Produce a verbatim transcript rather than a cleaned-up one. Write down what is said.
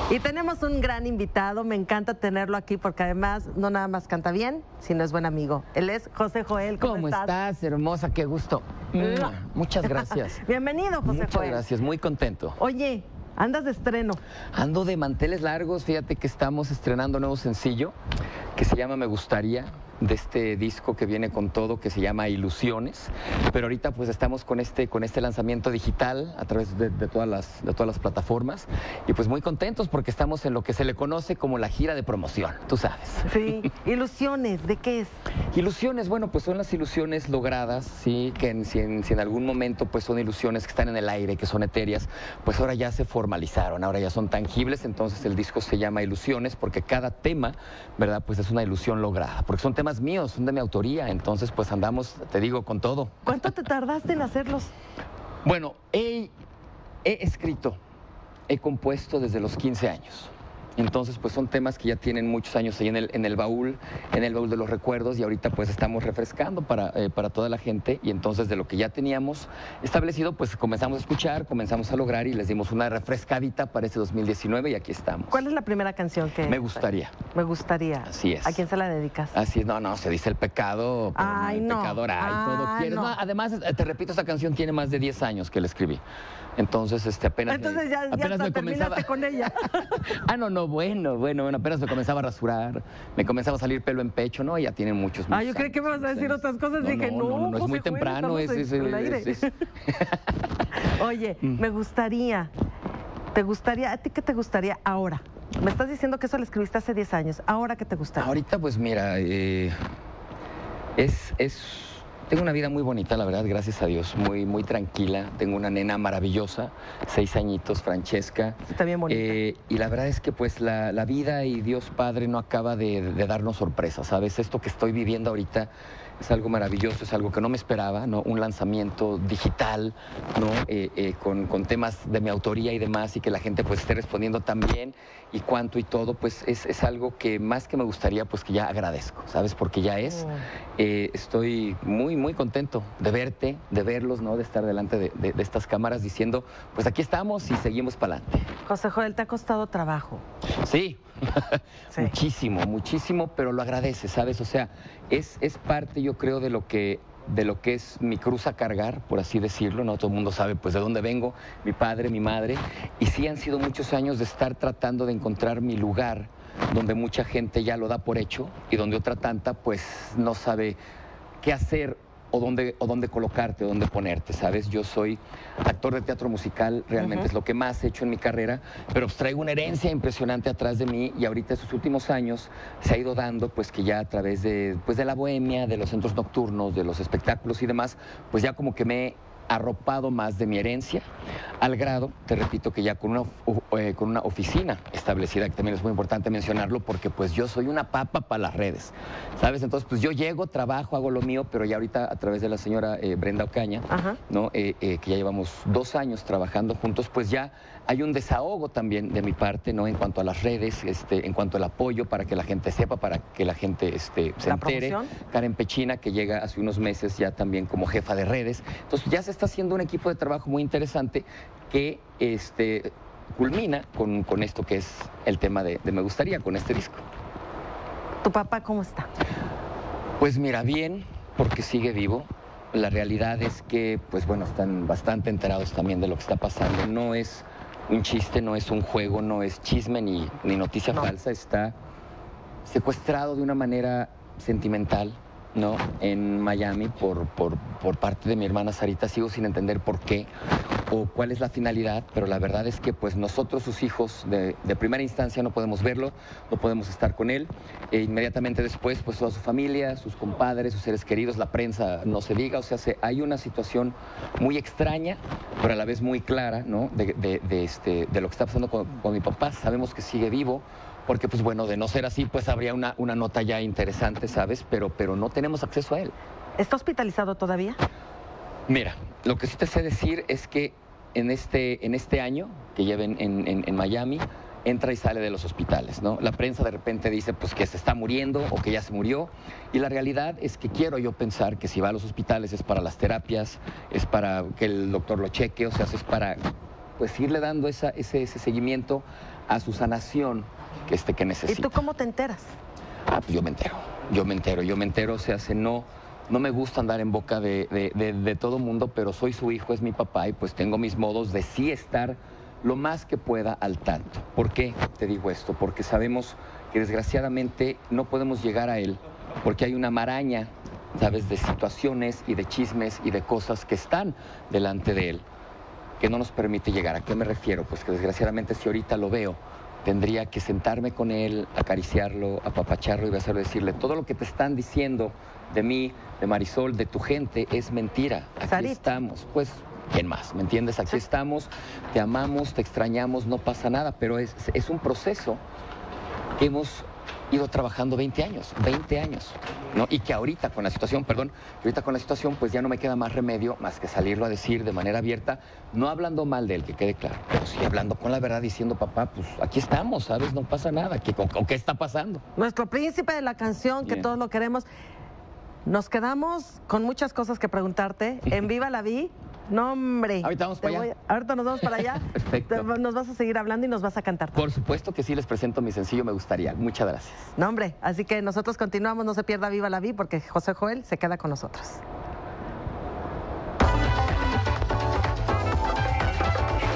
Y tenemos un gran invitado, me encanta tenerlo aquí porque además no nada más canta bien, sino es buen amigo. Él es José Joel. ¿Cómo, ¿Cómo estás? estás, hermosa? Qué gusto. Muchas gracias. Bienvenido, José Muchas Joel. gracias, muy contento. Oye, andas de estreno. Ando de manteles largos, fíjate que estamos estrenando un nuevo sencillo que se llama Me Gustaría, de este disco que viene con todo, que se llama Ilusiones, pero ahorita pues estamos con este, con este lanzamiento digital a través de, de, todas las, de todas las plataformas y pues muy contentos porque estamos en lo que se le conoce como la gira de promoción, tú sabes. Sí, Ilusiones, ¿de qué es? Ilusiones, bueno, pues son las ilusiones logradas, sí, que en, si, en, si en algún momento pues son ilusiones que están en el aire, que son etéreas, pues ahora ya se formalizaron, ahora ya son tangibles, entonces el disco se llama Ilusiones porque cada tema, ¿verdad? Pues es una ilusión lograda, porque son temas míos, son de mi autoría, entonces pues andamos, te digo, con todo. ¿Cuánto te tardaste en hacerlos? Bueno, he, he escrito, he compuesto desde los quince años. Entonces, pues son temas que ya tienen muchos años ahí en el, en el baúl, en el baúl de los recuerdos y ahorita pues estamos refrescando para, eh, para toda la gente y entonces de lo que ya teníamos establecido, pues comenzamos a escuchar, comenzamos a lograr y les dimos una refrescadita para este dos mil diecinueve y aquí estamos. ¿Cuál es la primera canción que...? Me gustaría. Me gustaría. Así es. ¿A quién se la dedicas? Así es, no, no, se dice el pecado, pero Ay, no, el no. pecador, ay, Ay, todo quieres. no. No, además, te repito, esta canción tiene más de diez años que la escribí. Entonces, este, apenas Entonces me, ya, ya apenas hasta me comenzaba... terminaste con ella. Ah, no, no, bueno, bueno, bueno, apenas me comenzaba a rasurar, me comenzaba a salir pelo en pecho, ¿no? Ya tienen muchos, muchos Ah, yo creí que me ibas a decir años. otras cosas. No, Dije, no, no, no, no, es José muy Joel, temprano, es, estamos es, en el es, aire. es- es- Oye, me gustaría, ¿te gustaría, a ti qué te gustaría ahora? Me estás diciendo que eso lo escribiste hace diez años. ¿Ahora qué te gustaría? Ahorita, pues mira, eh, es, es, tengo una vida muy bonita, la verdad, gracias a Dios, muy, muy tranquila. Tengo una nena maravillosa, seis añitos, Francesca. Está bien bonita. Eh, y la verdad es que pues la, la vida y Dios Padre no acaba de, de darnos sorpresas, ¿sabes? Esto que estoy viviendo ahorita es algo maravilloso, es algo que no me esperaba, ¿no? Un lanzamiento digital, ¿no? Eh, eh, con, con temas de mi autoría y demás, y que la gente pues esté respondiendo también y cuánto y todo, pues es, es algo que más que me gustaría, pues que ya agradezco, ¿sabes? Porque ya es. Oh. Eh, estoy muy, muy contento de verte, de verlos, ¿no? De estar delante de, de, de estas cámaras diciendo, pues aquí estamos y seguimos para adelante. José Joel, ¿te ha costado trabajo? Sí. Sí. Muchísimo, muchísimo, pero lo agradeces, ¿sabes? O sea, es, es parte, yo creo, de lo que de lo que es mi cruz a cargar, por así decirlo, ¿no? Todo el mundo sabe, pues, de dónde vengo, mi padre, mi madre, y sí han sido muchos años de estar tratando de encontrar mi lugar, donde mucha gente ya lo da por hecho, y donde otra tanta, pues, no sabe qué hacer o dónde, o dónde colocarte, o dónde ponerte, ¿sabes? Yo soy actor de teatro musical, realmente Uh-huh. es lo que más he hecho en mi carrera, pero pues traigo una herencia impresionante atrás de mí y ahorita estos últimos años se ha ido dando pues que ya a través de, pues, de la bohemia, de los centros nocturnos, de los espectáculos y demás, pues ya como que me he arropado más de mi herencia, al grado, te repito, que ya con una, uh, eh, con una oficina establecida, que también es muy importante mencionarlo, porque pues yo soy una papa para las redes, ¿sabes? Entonces, pues yo llego, trabajo, hago lo mío, pero ya ahorita a través de la señora eh, Brenda Ocaña, Ajá. ¿no? Eh, eh, que ya llevamos dos años trabajando juntos, pues ya hay un desahogo también de mi parte, ¿no? En cuanto a las redes, este, en cuanto al apoyo, para que la gente sepa, para que la gente este, se ¿La entere. promoción? Karen Pechina, que llega hace unos meses ya también como jefa de redes. Entonces ya se está haciendo un equipo de trabajo muy interesante que este, culmina con, con esto que es el tema de, de Me Gustaría, con este disco. ¿Tu papá cómo está? Pues mira, bien, porque sigue vivo. La realidad es que, pues bueno, están bastante enterados también de lo que está pasando. No es un chiste, no es un juego, no es chisme ni, ni noticia No. falsa. Está secuestrado de una manera sentimental, ¿no? En Miami por, por, por parte de mi hermana Sarita. Sigo sin entender por qué o cuál es la finalidad, pero la verdad es que pues nosotros, sus hijos, de, de primera instancia no podemos verlo, no podemos estar con él. E inmediatamente después, pues toda su familia, sus compadres, sus seres queridos, la prensa, no se diga. O sea, se, hay una situación muy extraña, pero a la vez muy clara, ¿no? De, de, de, este, de lo que está pasando con, con mi papá. Sabemos que sigue vivo, porque pues bueno, de no ser así, pues habría una, una nota ya interesante, ¿sabes? Pero, pero no tenemos acceso a él. ¿Está hospitalizado todavía? Mira, lo que sí te sé decir es que en este, en este año que lleven en, en, en Miami, entra y sale de los hospitales, ¿no? La prensa de repente dice pues que se está muriendo o que ya se murió, y la realidad es que quiero yo pensar que si va a los hospitales es para las terapias, es para que el doctor lo cheque, o sea, es para pues irle dando esa, ese, ese seguimiento a su sanación que, este, que necesita. ¿Y tú cómo te enteras? Ah, pues yo me entero, yo me entero, yo me entero, o sea, se no... No me gusta andar en boca de, de, de, de todo mundo, pero soy su hijo, es mi papá y pues tengo mis modos de sí estar lo más que pueda al tanto. ¿Por qué te digo esto? Porque sabemos que desgraciadamente no podemos llegar a él porque hay una maraña, ¿sabes?, de situaciones y de chismes y de cosas que están delante de él que no nos permite llegar. ¿A qué me refiero? Pues que desgraciadamente si ahorita lo veo, tendría que sentarme con él, acariciarlo, apapacharlo y besarlo y decirle, todo lo que te están diciendo de mí, de Marisol, de tu gente, es mentira. Aquí Sarita. estamos. Pues, ¿quién más? ¿Me entiendes? Aquí estamos, te amamos, te extrañamos, no pasa nada, pero es, es un proceso que hemos ido trabajando veinte años, veinte años, ¿no? Y que ahorita con la situación, perdón, que ahorita con la situación, pues ya no me queda más remedio más que salirlo a decir de manera abierta, no hablando mal de él, que quede claro, pero sí hablando con la verdad, diciendo, papá, pues aquí estamos, ¿sabes? No pasa nada, ¿qué, o, o qué está pasando? Nuestro príncipe de la canción, que Bien. todos lo queremos. Nos quedamos con muchas cosas que preguntarte. En Viva la Vi. No, hombre. Ahorita vamos para allá. a- ahorita nos vamos para allá. Perfecto. Te- Nos vas a seguir hablando y nos vas a cantar. Por supuesto que sí, les presento mi sencillo, me gustaría. Muchas gracias. No, hombre. Así que nosotros continuamos. No se pierda Viva la Vi porque José Joel se queda con nosotros.